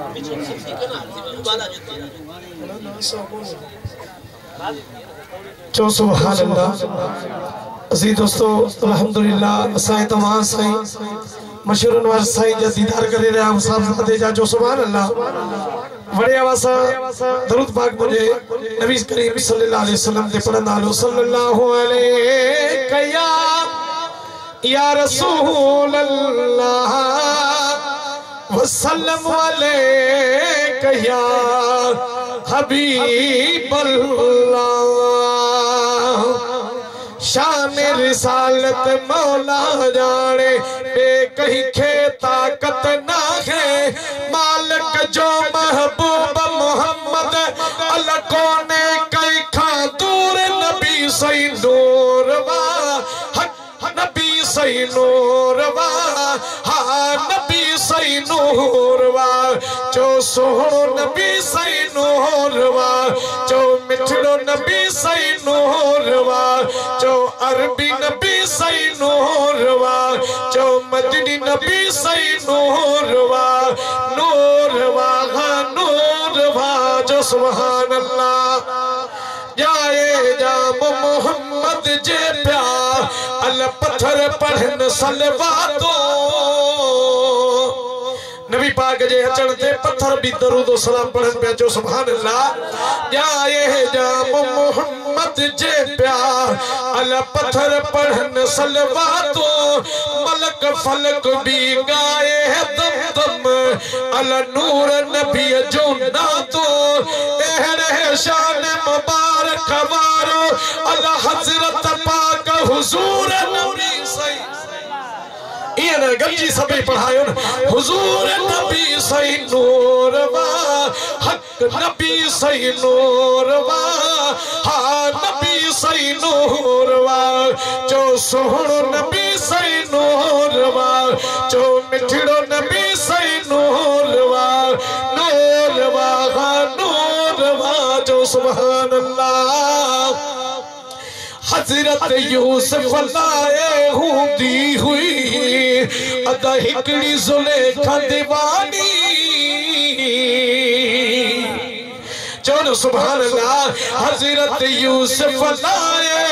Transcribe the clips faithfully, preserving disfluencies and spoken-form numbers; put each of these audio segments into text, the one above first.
चो सुभान अल्लाह। अज़ीज़ दोस्तों अल्हम्दुलिल्लाह असां तमाम साईं मशहूर अनवर साईं जा दीदार करे रहा हम साहब दे जा जो सुभान अल्लाह। बड़े आवाज़ दरूद पाक मुझे नबी करीम सल्लल्लाहु अलैहि वसल्लम दे पढ़ंदा लो सल्लल्लाहु अलैहि या रसूल अल्लाह वसल्लम अलैका या हबीब अल्लाह। शान रिसालत मौला जाने बे कहीं खे ताकत ना है मालिक जो महबूब मोहम्मद अल्लाह कोने कई खा दूर नबी सही नूरवा नबी सही नूरवा हाँ नबी सही नूरवा जो सोहणो नबी सही नूरवा जो मिठड़ो नबी सही नूरवा जो अरबी नबी सही नूरवा जो मदनी नबी सही नूरवा नूरवा हाँ नूरवा जो सुभान अल्लाह। जाए जाम मोहम्मद जे प्या अल पत्थर पढ़न सलवा दो नबी पाक जे अचण ते पत्थर भी दरूद सलाम पढ़न पे जो सुभान अल्लाह। जाए जाम मोहम्मद जे प्या अल पत्थर पढ़न सलवा दो मलक फलक भी गाए है दम दम अल नूर नबी जो ना तो एहरे शान मुबारक वारो अल हजरत पाक हुजूर नबी सही ये ना गंजी सभी पढ़ायो ना हुजूर नबी सही नूरवा हक नबी सही नूरवा हाँ नबी सही नूरवा जो सोहणो नबी सही नूरवा जो मिठड़ो नबी सही नूरवा नूरवा हाँ नूरवा जो सुभान अल्लाह। हजरत यूसुफ लाए हुंदी हुई अदा हिकड़ी जुलेखा दीवानी चलो सुभान अल्लाह। हजरत यूसुफ लाए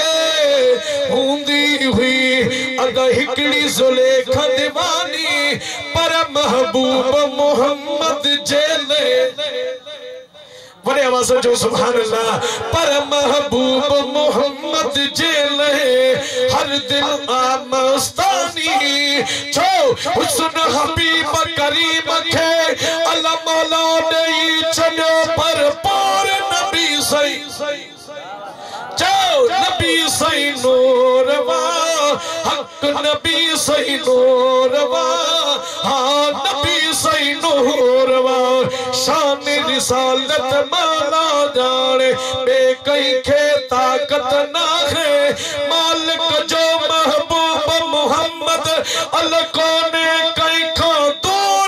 हुंदी हुई अदा हिकड़ी जुलेखा दीवानी पर महबूब मोहम्मद जेले बड़े आवाज़ जो सुभान अल्लाह पर महबूब मोहम्मद जेले हर दिल आमस्तानी छो हुस्न हबीब करीम के अल्लाह मौला दई चलो पर पार नबी सही जाओ नबी सही नूरवा हक नबी सही नूरवा हाँ नबी सही नूरवा शान रिसालत माला जाने बे कहीं खे ताकत ना है मालिक जो महबूब मोहम्मद अल्लाह कोने कहीं खा दूर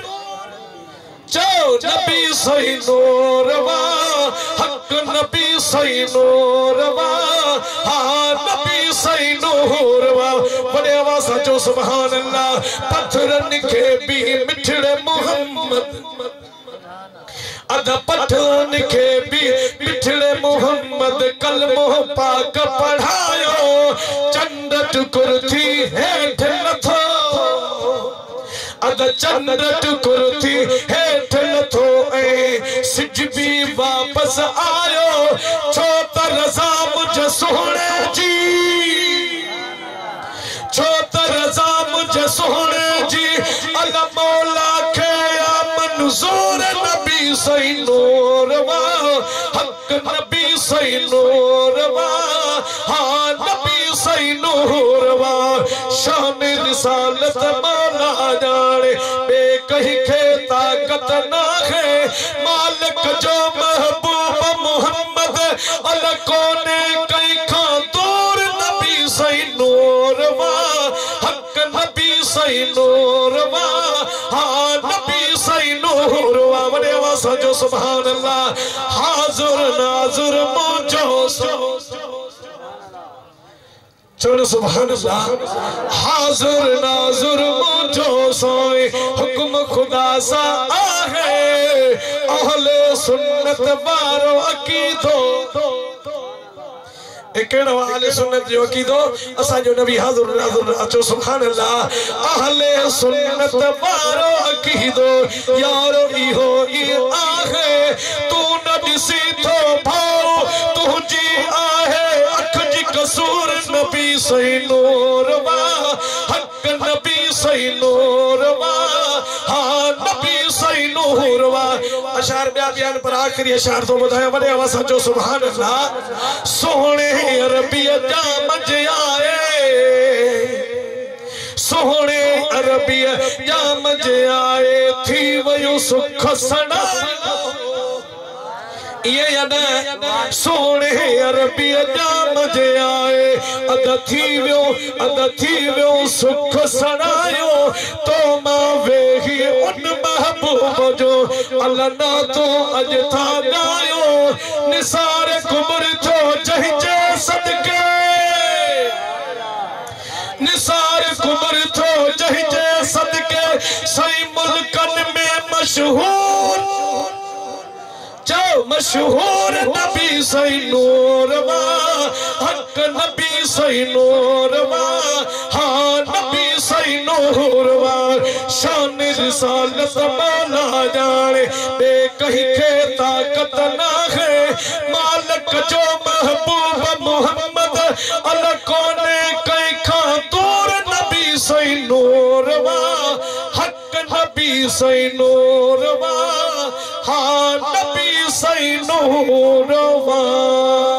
जाओ नबी सही नूरवा हक नबी सही नूरवा हाँ नबी सही नूरवा। बड़े आवाज़ जो सुभान अल्लाह। पत्थरन के भी मिठड़े मोहम्मद अदा पठान के भी मिठड़े मोहम्मद कलमो पाक पढ़ायो चंद टुकुर थी हेठ नथो अदा चंद टुकुर थी हेठ नथो ए सिज भी वापस आयो छो त रज़ा मुझ सोहणे जी छो त रज़ा मुझ सोहणे जी अल्लाह मौला के या मंजूर नबी सही नूरवा हक नबी सही नूरवा हाँ नबी सही नूरवा शान रिसालत माला जाने बे कहीं खे ताकत ना है मालिक जो महबूब मोहम्मद अल्लाह कोने कहीं खा दूर नबी सही नूरवा हक नबी सही नूरवा हाँ नबी सही नूरवा। बड़े आवाज़ जो सुभान अल्लाह। हाजुर नाजुर मौजो चल सुभान अल्लाह। हाजुर नाजुर मुझो सोए हुक्म खुदा सा आहे अहले सुन्नत बारो अकीदो एकड़ वाले सुन्नत जो अकीदो असा जो नबी हाजुर नाजुर अचो सुभान अल्लाह। अहले सुन्नत बारो अकीदो यारो इहो ई आहे तू न दिसी थो भाओ तुझी आहे अख जी कसूर नबी सही नूर वा हक नबी सही नूर वा हाँ नबी सही नूर वा। अशार ब्या बयान पर आखिरी अशार तो बताया वडे आवाज़ जो सुभान अल्लाह। सोहणे अरबी जा मज आए सोहणे अरबी जा मज आए थी वयो सुख सना ये याद सोने अरबी जा मजे आए अद थी व्यो अद थी व्यो सुख सनायो तो मां वेही उन महबूब जो अल्लाह ना तो अज था गायो निसार कुमर जो जहिजे सदके निसार कुमर जो जहिजे सदके सही मुल्कन में मशहूर मशहूर नबी सही नूर वा हक नबी सही नूर वा हाँ नबी सही नूर वा। शान रिसालत मौला जाने बे कहीं के ताकत ना है मालिक जो महबूब मोहम्मद अल कोने कहीं खा दूर नबी सही नूर वा हक नबी सही नूर वा हाँ नबी सही नूर वा।